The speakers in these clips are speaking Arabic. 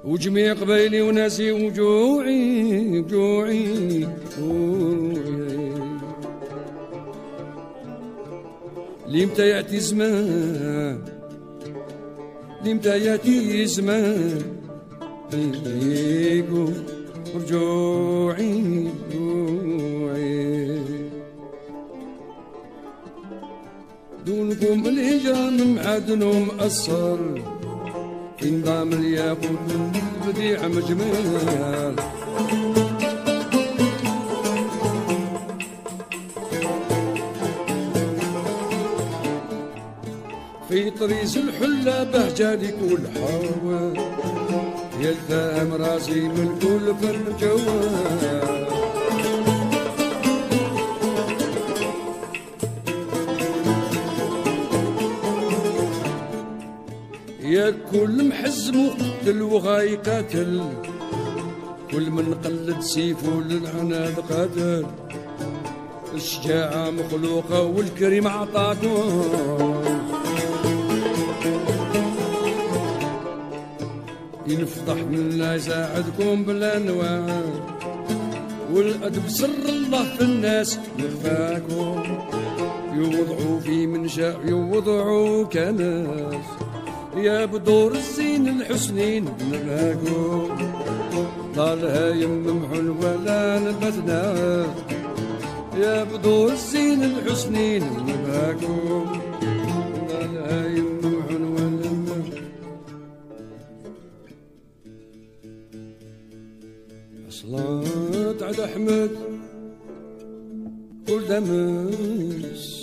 وجميع قبايلي وناسي وجوعي جوعي لمتى يأتي زمان لمتى يأتي زمان رجوعي دونكم الهجرة من معدنهم أصر في نظام الياقوت بديع مجمال في طريز الحلة بهجالك والحوا يلثام راسي من كل فن جوال يا كل محزم وقتل وغاي قاتل كل من قلد سيفه للعناد قاتل الشجاعة مخلوقة والكريم عطاكم ينفضح من لا يساعدكم بالانواع والادب سر الله في الناس يخفاكم يوضعوا في من شاء يوضعوا كناس يا بدور الزين الحسنين بنلاقو طالها يم محن ولا نبتنا يا بدور الزين الحسنين بنلاقو طالها يم محن ولا صلاة عد أحمد كل دمس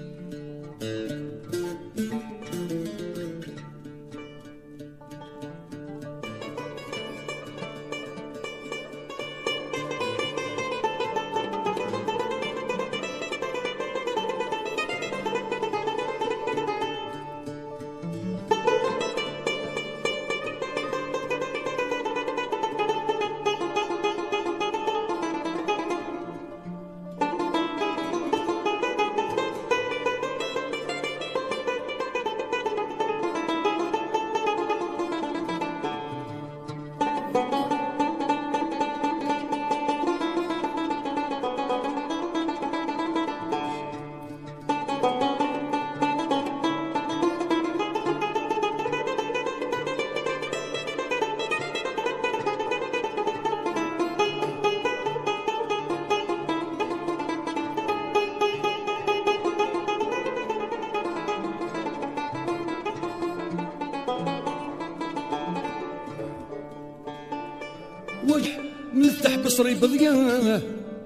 وجه مفتح بصري بضياه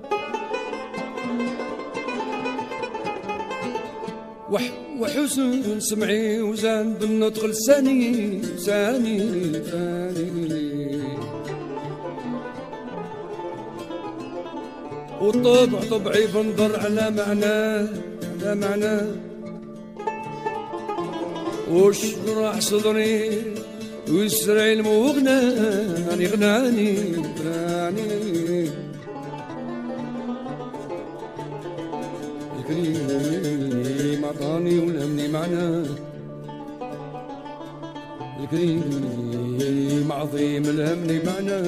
وحسن سمعي وزان بالنطق لساني ثاني والطبع طبعي بنظر على معناه وش راح صدري ويسرع المغنى غناني الكريم عطاني ولمني معنا الكريم عظيم الهمني معنا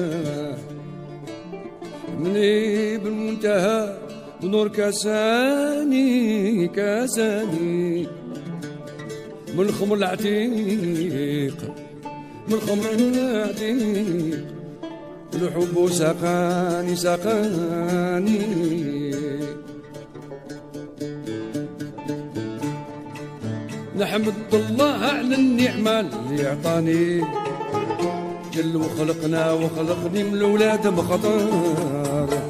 مني بالمنتهى بنور كاساني من خمر العتيق من خمر العتيق الحب ساقاني نحمد الله على النعمة اللي عطاني جل وخلقنا وخلقني من الولاد بخطر